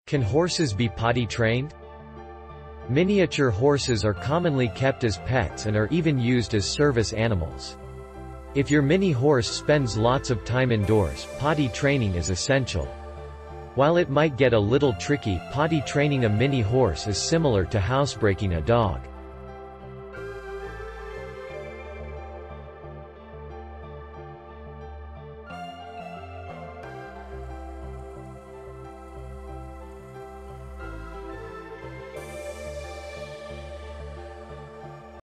Can horses be potty trained? Miniature horses are commonly kept as pets and are even used as service animals. If your mini horse spends lots of time indoors, potty training is essential. While it might get a little tricky, potty training a mini horse is similar to housebreaking a dog.